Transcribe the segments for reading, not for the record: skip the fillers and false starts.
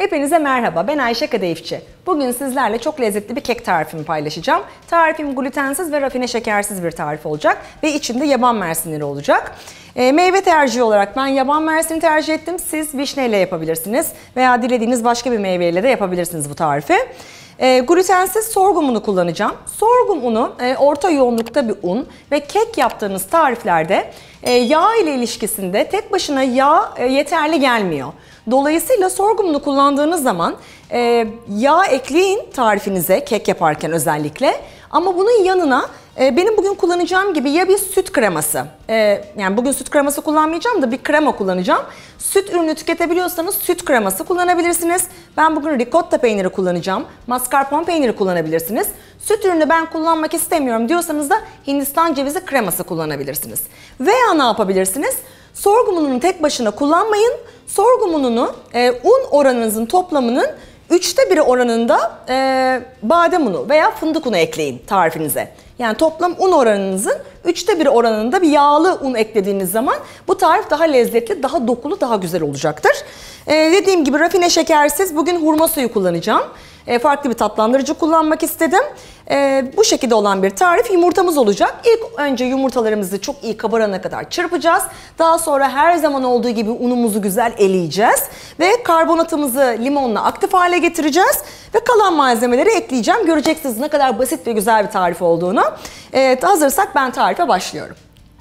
Hepinize merhaba, ben Ayşe Kadayıfçı. Bugün sizlerle çok lezzetli bir kek tarifimi paylaşacağım. Tarifim glutensiz ve rafine şekersiz bir tarif olacak ve içinde yaban mersinleri olacak. Meyve tercihi olarak ben yaban mersini tercih ettim. Siz vişneyle yapabilirsiniz veya dilediğiniz başka bir meyveyle de yapabilirsiniz bu tarifi. Glutensiz sorghum unu kullanacağım. Sorghum unu orta yoğunlukta bir un ve kek yaptığınız tariflerde yağ ile ilişkisinde tek başına yağ yeterli gelmiyor. Dolayısıyla sorghum unu kullandığınız zaman yağ ekleyin tarifinize, kek yaparken özellikle. Ama bunun yanına benim bugün kullanacağım gibi ya bir süt kreması, yani bugün süt kreması kullanmayacağım da bir krema kullanacağım. Süt ürünü tüketebiliyorsanız süt kreması kullanabilirsiniz. Ben bugün ricotta peyniri kullanacağım. Mascarpone peyniri kullanabilirsiniz. Süt ürünü ben kullanmak istemiyorum diyorsanız da Hindistan cevizi kreması kullanabilirsiniz. Veya ne yapabilirsiniz? Sorghum ununu tek başına kullanmayın. Sorghum ununu un oranınızın toplamının 1/3 oranında badem unu veya fındık unu ekleyin tarifinize. Yani toplam un oranınızın 1/3 oranında bir yağlı un eklediğiniz zaman bu tarif daha lezzetli, daha dokulu, daha güzel olacaktır. Dediğim gibi rafine şekersiz bugün hurma suyu kullanacağım. Farklı bir tatlandırıcı kullanmak istedim. Bu şekilde olan bir tarif. Yumurtamız olacak. İlk önce yumurtalarımızı çok iyi kabarana kadar çırpacağız. Daha sonra her zaman olduğu gibi unumuzu güzel eleyeceğiz. Ve karbonatımızı limonla aktif hale getireceğiz. Ve kalan malzemeleri ekleyeceğim. Göreceksiniz ne kadar basit ve güzel bir tarif olduğunu. Hazırsak ben tarife başlıyorum.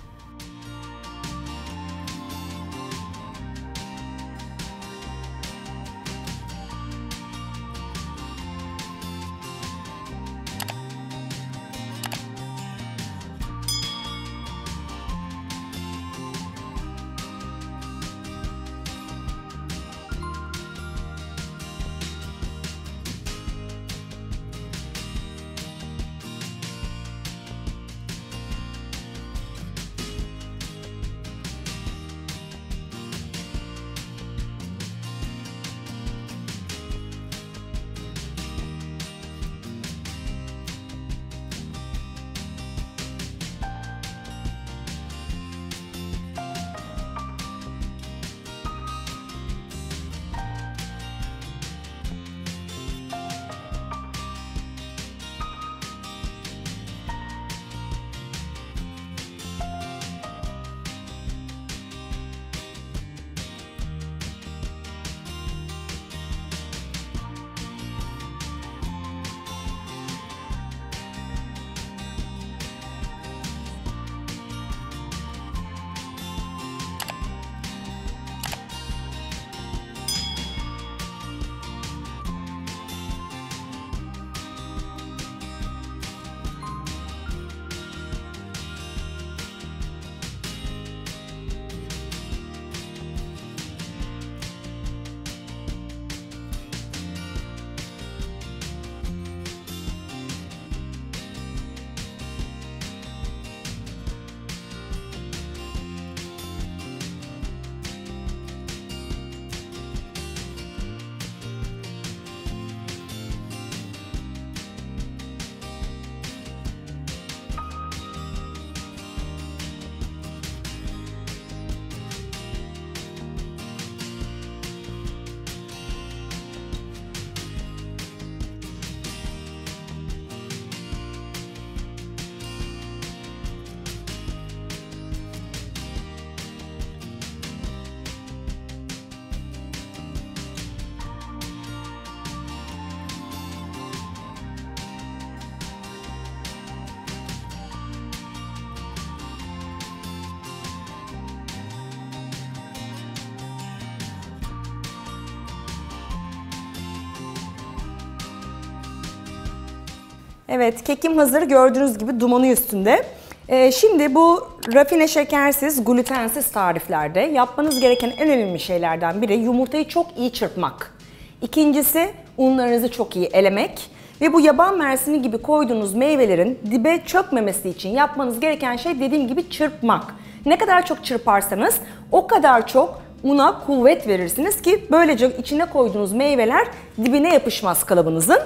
Evet, kekim hazır. Gördüğünüz gibi dumanı üstünde. Şimdi bu rafine şekersiz, glutensiz tariflerde yapmanız gereken en önemli şeylerden biri yumurtayı çok iyi çırpmak. İkincisi unlarınızı çok iyi elemek. Ve bu yaban mersini gibi koyduğunuz meyvelerin dibe çökmemesi için yapmanız gereken şey dediğim gibi çırpmak. Ne kadar çok çırparsanız o kadar çok una kuvvet verirsiniz ki böylece içine koyduğunuz meyveler dibine yapışmaz kalıbınızın.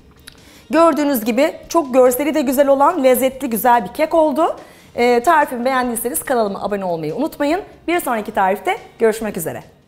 Gördüğünüz gibi çok görseli de güzel olan lezzetli güzel bir kek oldu. Tarifimi beğendiyseniz kanalıma abone olmayı unutmayın. Bir sonraki tarifte görüşmek üzere.